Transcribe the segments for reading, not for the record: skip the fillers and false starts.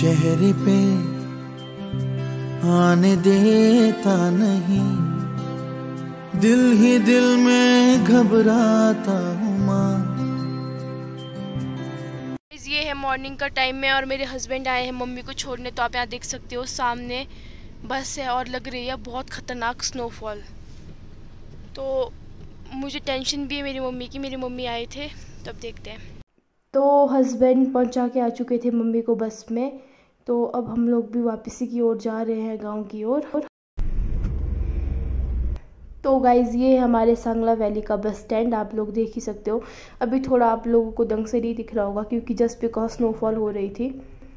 चेहरे पे आने देता नहीं, दिल ही दिल में घबराता हूँ माँ। ये है मॉर्निंग का टाइम में और मेरे हस्बैंड आए हैं मम्मी को छोड़ने। तो आप यहाँ देख सकते हो सामने बस है और लग रही है बहुत ख़तरनाक स्नोफॉल। तो मुझे टेंशन भी है मेरी मम्मी की, मेरी मम्मी आए थे। तब देखते हैं। तो हस्बैंड पहुंचा के आ चुके थे मम्मी को बस में। तो अब हम लोग भी वापसी की ओर जा रहे हैं, गांव की ओर। तो गाइज़ ये है हमारे सांगला वैली का बस स्टैंड, आप लोग देख ही सकते हो। अभी थोड़ा आप लोगों को ढंग से नहीं दिख रहा होगा क्योंकि जस्ट बिकॉज स्नोफॉल हो रही थी।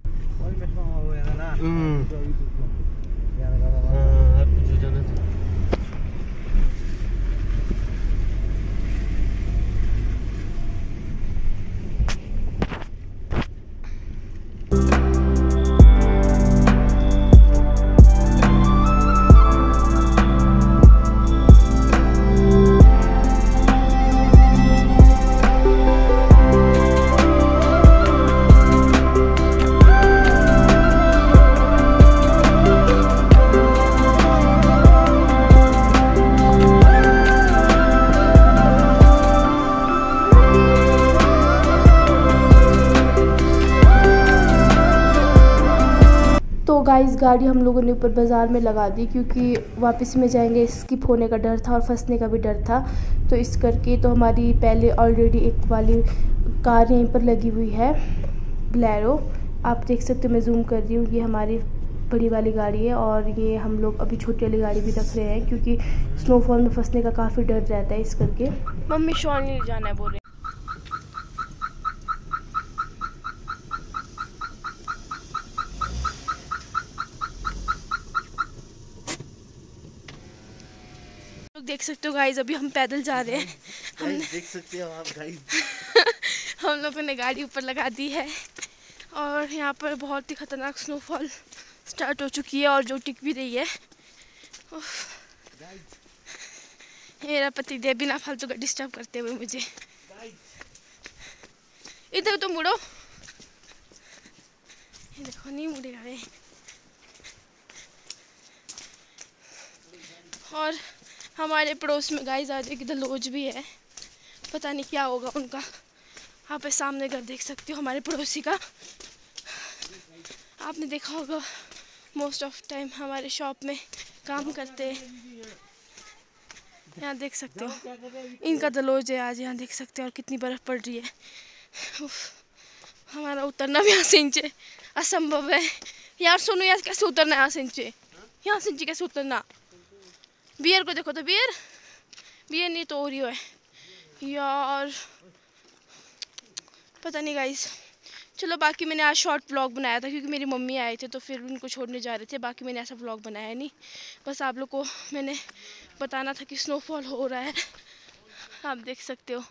तो गाइस गाड़ी हम लोगों ने ऊपर बाज़ार में लगा दी क्योंकि वापस में जाएंगे स्किप होने का डर था और फंसने का भी डर था। तो इस करके तो हमारी पहले ऑलरेडी एक वाली कार यहीं पर लगी हुई है, बोलेरो। आप देख सकते हो, मैं जूम कर रही हूँ, ये हमारी बड़ी वाली गाड़ी है। और ये हम लोग अभी छोटी वाली गाड़ी भी रख रहे हैं क्योंकि स्नोफॉल में फंसने का काफ़ी डर रहता है। इस करके मम्मी शॉल नहीं जाना है बोल रहे। देख सकते हो गाइस, अभी हम पैदल जा रहे हैं। हमने देख सकते हो आप गाइस हम लोगों ने गाड़ी ऊपर लगा दी है और यहाँ पर बहुत ही खतरनाक स्नोफॉल स्टार्ट हो चुकी है और जो टिक भी रही है। मेरा पति देव बिना फालतू का डिस्टर्ब करते हुए मुझे। इधर तो मुड़ो, ये देखो नहीं मुड़ेगा वे। और हमारे पड़ोस में गाइस आज एक दलोज भी है, पता नहीं क्या होगा उनका। यहाँ पे सामने घर देख सकते हो हमारे पड़ोसी का। आपने देखा होगा मोस्ट ऑफ टाइम हमारे शॉप में काम करते हैं। यहाँ देख सकते हो इनका दलोज है आज, यहाँ देख सकते हो। और कितनी बर्फ़ पड़ रही है। हमारा उतरना भी यहाँ से नीचे असंभव है यार। सुनो यार, कैसे उतरना है यहाँ से नीचे? यहाँ से नीचे कैसे उतरना? बियर को देखो तो, बियर बियर नहीं तो ओरियो है यार, पता नहीं गाइस। चलो बाकी मैंने आज शॉर्ट व्लॉग बनाया था क्योंकि मेरी मम्मी आए थे तो फिर उनको छोड़ने जा रहे थे। बाकी मैंने ऐसा व्लॉग बनाया नहीं, बस आप लोग को मैंने बताना था कि स्नोफॉल हो रहा है। आप देख सकते हो।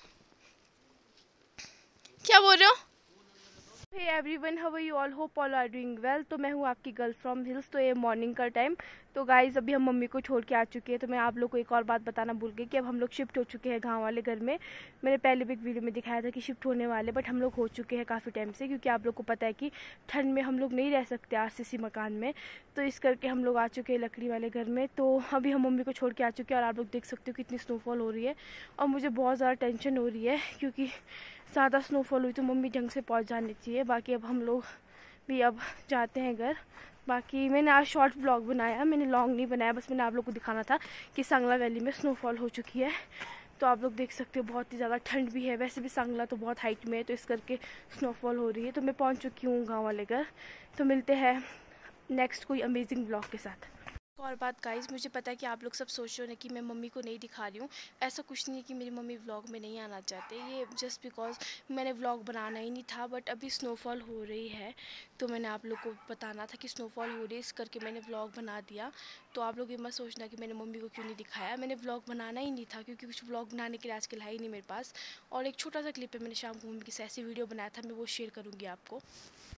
क्या बोल रहे हो? Hey everyone, how are you all? Hope all are doing well. तो मैं हूँ आपकी गर्ल फ्रॉम हिल्स। तो ये मॉर्निंग का टाइम। तो गाइज़ अभी हम मम्मी को छोड़ के आ चुके हैं। तो मैं आप लोग को एक और बात बताना भूल गई कि अब हम लोग शिफ्ट हो चुके हैं गांव वाले घर में। मैंने पहले भी एक वीडियो में दिखाया था कि शिफ्ट होने वाले, बट हम लोग हो चुके हैं काफ़ी टाइम से क्योंकि आप लोग को पता है कि ठंड में हम लोग नहीं रह सकते आरसीसी मकान में। तो इस करके हम लोग आ चुके हैं लकड़ी वाले घर में। तो अभी हम मम्मी को छोड़ के आ चुके हैं और आप लोग देख सकते हो कितनी स्नोफॉल हो रही है। और मुझे बहुत ज़्यादा टेंशन हो रही है क्योंकि ज़्यादा स्नोफॉल हुई तो मम्मी ढंग से पहुंच जानी चाहिए। बाकी अब हम लोग भी अब जाते हैं घर। बाकी मैंने आज शॉर्ट ब्लॉग बनाया, मैंने लॉन्ग नहीं बनाया, बस मैंने आप लोग को दिखाना था कि सांगला वैली में स्नोफॉल हो चुकी है। तो आप लोग देख सकते हो बहुत ही ज़्यादा ठंड भी है। वैसे भी सांगला तो बहुत हाइट में है तो इस करके स्नोफॉल हो रही है। तो मैं पहुँच चुकी हूँ गाँव वाले घर। तो मिलते हैं नेक्स्ट कोई अमेजिंग ब्लॉग के साथ। और बात गाइस, मुझे पता है कि आप लोग सब सोच रहे हो कि मैं मम्मी को नहीं दिखा रही हूँ। ऐसा कुछ नहीं है कि मेरी मम्मी व्लॉग में नहीं आना चाहते, ये जस्ट बिकॉज मैंने व्लॉग बनाना ही नहीं था। बट अभी स्नोफॉल हो रही है तो मैंने आप लोग को बताना था कि स्नोफॉल हो रही है, इस करके मैंने व्लॉग बना दिया। तो आप लोग ये मत सोचना कि मैंने मम्मी को क्यों नहीं दिखाया। मैंने व्लॉग बनाना ही नहीं था क्योंकि कुछ व्लॉग बनाने के लिए आजकल है ही नहीं मेरे पास। और एक छोटा सा क्लिप है, मैंने शाम को मम्मी के साथ ऐसी वीडियो बनाया था, मैं वो शेयर करूँगी आपको।